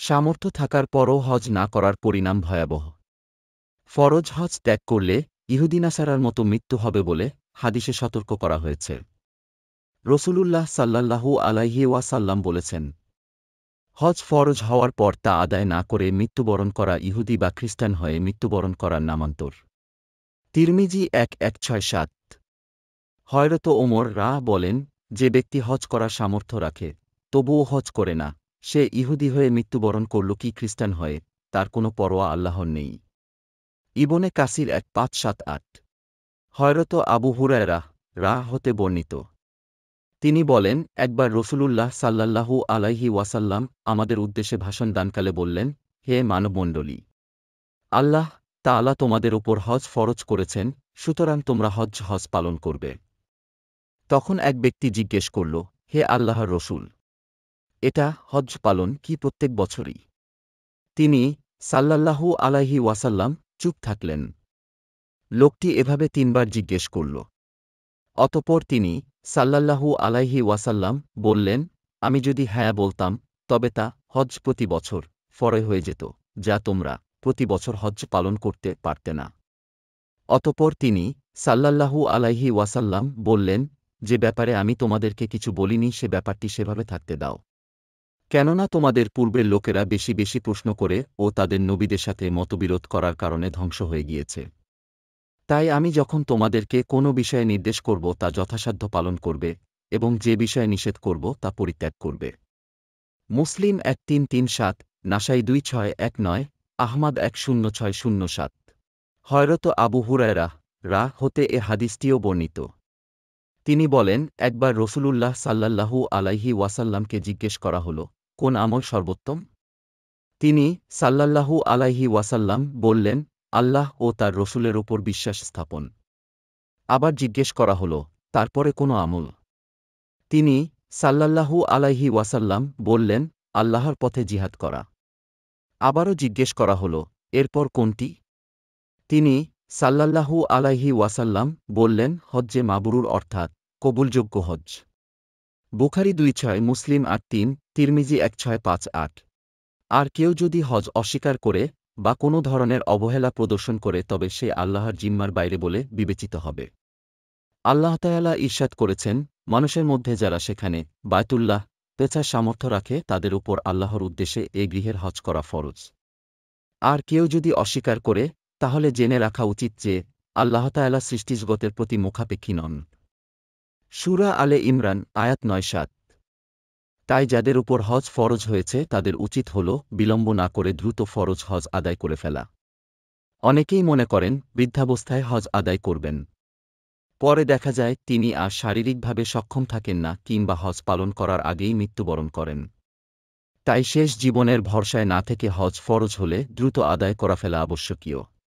সামর্থ্য থাকার পরও হজ না করার পরিণাম ভয়াবহ। ফরজ হজ ত্যাগ করলে ইহুদি নাসারার মতো মৃত্যু হবে বলে হাদিসে সতর্ক করা হয়েছে। রসূলুল্লাহ সাল্লাল্লাহু আলাইহি ওয়াসাল্লাম বলেছেন, হজ ফরজ হওয়ার পর তা আদায় না করে মৃত্যুবরণ করা ইহুদি বা খ্রিস্টান হয়ে মৃত্যুবরণ করার নামান্তর। তিরমিজি 1167। হযরত ওমর বলেন, যে ব্যক্তি হজ করার সামর্থ্য রাখে তবুও হজ করে না, সে ইহুদি হয়ে মৃত্যুবরণ করল কি খ্রিস্টান হয়ে, তার কোনো পরোয়া আল্লাহর নেই। ইবনে কাসির 1578। হযরত আবু হুরায়রা হতে বর্ণিত, তিনি বলেন, একবার রসূলুল্লাহ সাল্লাল্লাহু আলাইহি ওয়াসাল্লাম আমাদের উদ্দেশ্যে ভাষণ দানকালে বললেন, হে মানবমণ্ডলী, আল্লাহ তাআলা তোমাদের উপর হজ ফরজ করেছেন, সুতরাং তোমরা হজ পালন করবে। তখন এক ব্যক্তি জিজ্ঞেস করল, হে আল্লাহর রসূল, এটা হজ পালন কি প্রত্যেক বছরই? তিনি সাল্লাল্লাহু আলাইহি ওয়াসাল্লাম চুপ থাকলেন। লোকটি এভাবে 3 বার জিজ্ঞেস করল। অতঃপর তিনি সাল্লাল্লাহু আলাইহি ওয়াসাল্লাম বললেন, আমি যদি হ্যাঁ বলতাম তবে তা হজ প্রতি বছর ফরজ হয়ে যেত, যা তোমরা প্রতি বছর হজ পালন করতে পারতে না। অতঃপর তিনি সাল্লাল্লাহু আলাইহি ওয়াসাল্লাম বললেন, যে ব্যাপারে আমি তোমাদেরকে কিছু বলিনি সে ব্যাপারটি সেভাবে থাকতে দাও। কেননা তোমাদের পূর্বের লোকেরা বেশি বেশি প্রশ্ন করে ও তাদের নবীদের সাথে মতবিরোধ করার কারণে ধ্বংস হয়ে গিয়েছে। তাই আমি যখন তোমাদেরকে কোনো বিষয়ে নির্দেশ করব তা যথাসাধ্য পালন করবে, এবং যে বিষয়ে নিষেধ করব তা পরিত্যাগ করবে। মুসলিম 1337, নাসাই 2619, আহমাদ 10607। হযরত আবু হুরায়রা হতে এ হাদিসটিও বর্ণিত। তিনি বলেন, একবার রসূলুল্লাহ সাল্লাল্লাহু আলাইহি ওয়াসাল্লামকে জিজ্ঞেস করা হল, কোন আমল সর্বোত্তম? তিনি সাল্লাল্লাহু আলাইহি ওয়াসাল্লাম বললেন, আল্লাহ ও তার রসূলের ওপর বিশ্বাস স্থাপন। আবার জিজ্ঞেস করা হল, তারপরে কোনো আমল? তিনি সাল্লাল্লাহু আলাইহি ওয়াসাল্লাম বললেন, আল্লাহর পথে জিহাদ করা। আবারও জিজ্ঞেস করা হল, এরপর কোনটি? তিনি সাল্লাল্লাহু আলাইহি ওয়াসাল্লাম বললেন, হজ্জে মাবরুর, অর্থাৎ কবুলযোগ্য হজ। বুখারী 26, মুসলিম 8-3, তিরমিজি 1658। আর কেউ যদি হজ অস্বীকার করে বা কোনো ধরনের অবহেলা প্রদর্শন করে তবে সে আল্লাহর জিম্মার বাইরে বলে বিবেচিত হবে। আল্লাহ তাআলা ইরশাদ করেছেন, মানুষের মধ্যে যারা সেখানে বায়তুল্লাহ পেছার সামর্থ্য রাখে তাদের উপর আল্লাহর উদ্দেশ্যে এ গৃহের হজ করা ফরজ। আর কেউ যদি অস্বীকার করে তাহলে জেনে রাখা উচিত যে আল্লাহ তাআলা সৃষ্টিজগতের প্রতি মুখাপেক্ষী নন। সূরা আলে ইমরান আয়াত 9-7। তাই যাদের উপর হজ ফরজ হয়েছে তাদের উচিত হল বিলম্ব না করে দ্রুত ফরজ হজ আদায় করে ফেলা। অনেকেই মনে করেন বৃদ্ধাবস্থায় হজ আদায় করবেন, পরে দেখা যায় তিনি আর শারীরিকভাবে সক্ষম থাকেন না কিংবা হজ পালন করার আগেই মৃত্যুবরণ করেন। তাই শেষ জীবনের ভরসায় না থেকে হজ ফরজ হলে দ্রুত আদায় করা ফেলা আবশ্যকীয়।